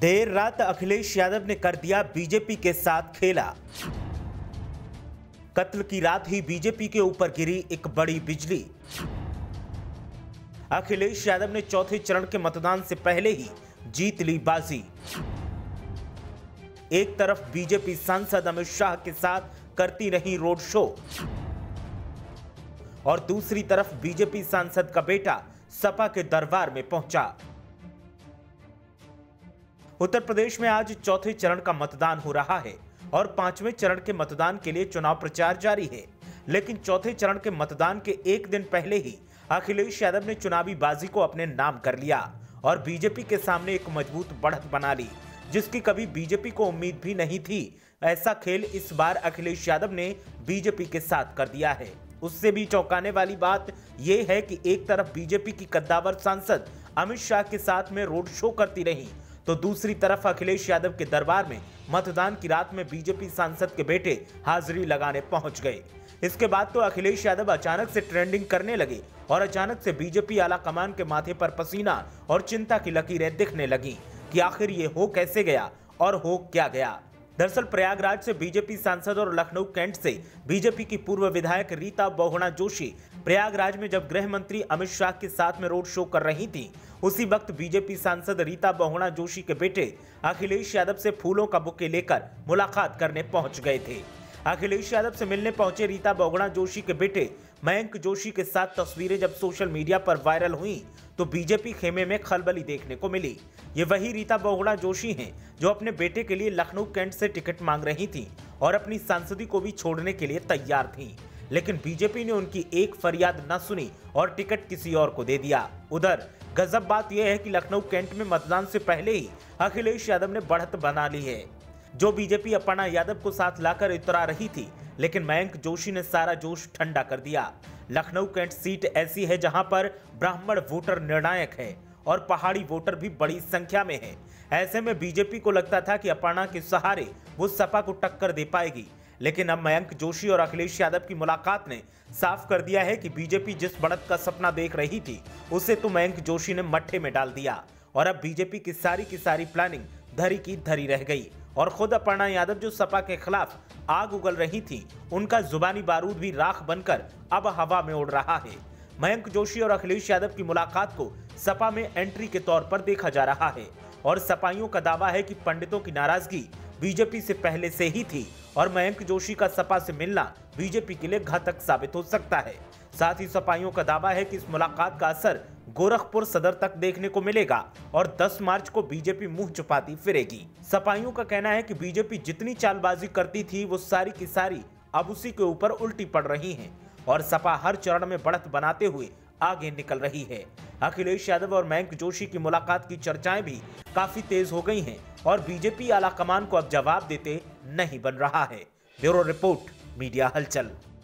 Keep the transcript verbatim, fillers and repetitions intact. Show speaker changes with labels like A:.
A: देर रात अखिलेश यादव ने कर दिया बीजेपी के साथ खेला। कत्ल की रात ही बीजेपी के ऊपर गिरी एक बड़ी बिजली। अखिलेश यादव ने चौथे चरण के मतदान से पहले ही जीत ली बाजी। एक तरफ बीजेपी सांसद अमित शाह के साथ करती रही रोड शो और दूसरी तरफ बीजेपी सांसद का बेटा सपा के दरबार में पहुंचा। उत्तर प्रदेश में आज चौथे चरण का मतदान हो रहा है और पांचवें चरण के मतदान के लिए चुनाव प्रचार जारी है। लेकिन चौथे चरण के मतदान के एक दिन पहले ही अखिलेश यादव ने चुनावी बाजी को अपने नाम कर लिया और बीजेपी के सामने एक मजबूत बढ़त बना ली, जिसकी कभी बीजेपी को उम्मीद भी नहीं थी। ऐसा खेल इस बार अखिलेश यादव ने बीजेपी के साथ कर दिया है। उससे भी चौंकाने वाली बात यह है कि एक तरफ बीजेपी की कद्दावर सांसद अमित शाह के साथ में रोड शो करती रही, तो दूसरी तरफ अखिलेश यादव के दरबार में मतदान की रात में बीजेपी सांसद के बेटे हाजिरी लगाने पहुंच गए। इसके बाद तो अखिलेश यादव अचानक से ट्रेंडिंग करने लगे और अचानक से बीजेपी आला कमान के माथे पर पसीना और चिंता की लकीरें दिखने लगी कि आखिर ये हो कैसे गया और हो क्या गया। दरअसल प्रयागराज से बीजेपी सांसद और लखनऊ कैंट से बीजेपी की पूर्व विधायक रीता बहुगुणा जोशी प्रयागराज में जब गृह मंत्री अमित शाह के साथ में रोड शो कर रही थी, उसी वक्त बीजेपी सांसद रीता बहुगुणा जोशी के बेटे अखिलेश यादव से फूलों का बुके लेकर मुलाकात करने पहुंच गए थे। अखिलेश यादव से मिलने पहुंचे रीता बहुगुणा जोशी के बेटे मयंक जोशी के साथ तस्वीरें जब सोशल मीडिया पर वायरल हुई तो बीजेपी खेमे में खलबली देखने को मिली। ये वही रीता बहुगुणा जोशी हैं जो अपने बेटे के लिए लखनऊ कैंट से टिकट मांग रही थी और अपनी सांसदी को भी छोड़ने के लिए तैयार थी, लेकिन बीजेपी ने उनकी एक फरियाद न सुनी और टिकट किसी और को दे दिया। उधर गजब बात यह है कि लखनऊ कैंट में मतदान से पहले ही अखिलेश यादव ने बढ़त बना ली है। जो बीजेपी अपर्णा यादव को साथ लाकर उतरा रही थी, लेकिन मयंक जोशी ने सारा जोश ठंडा कर दिया। लखनऊ कैंट सीट ऐसी है जहां पर ब्राह्मण वोटर निर्णायक है और पहाड़ी वोटर भी बड़ी संख्या में है। ऐसे में बीजेपी को लगता था कि अपर्णा के सहारे वो सपा को टक्कर दे पाएगी, लेकिन अब मयंक जोशी और अखिलेश यादव की मुलाकात ने साफ कर दिया है कि बीजेपी जिस बढ़त का सपना देख रही थी उसे तो मयंक जोशी ने मट्ठे में डाल दिया और अब बीजेपी की सारी की सारी प्लानिंग धरी की धरी रह गई और खुद अपर्णा यादव जो सपा के खिलाफ आग उगल रही थी, उनका जुबानी बारूद भी राख बनकर अब हवा में उड़ रहा है। मयंक जोशी और अखिलेश यादव की मुलाकात को सपा में एंट्री के तौर पर देखा जा रहा है और सपाइयों का दावा है कि पंडितों की नाराजगी बीजेपी से पहले से ही थी और मयंक जोशी का सपा से मिलना बीजेपी के लिए घातक साबित हो सकता है। साथ ही सपाइयों का दावा है कि इस मुलाकात का असर गोरखपुर सदर तक देखने को मिलेगा और दस मार्च को बीजेपी मुंह छुपाती फिरेगी। सपाइयों का कहना है कि बीजेपी जितनी चालबाजी करती थी वो सारी की सारी अब उसी के ऊपर उल्टी पड़ रही हैं और सपा हर चरण में बढ़त बनाते हुए आगे निकल रही है। अखिलेश यादव और मयंक जोशी की मुलाकात की चर्चाएं भी काफी तेज हो गई हैं और बीजेपी आला कमान को अब जवाब देते नहीं बन रहा है। ब्यूरो रिपोर्ट, मीडिया हलचल।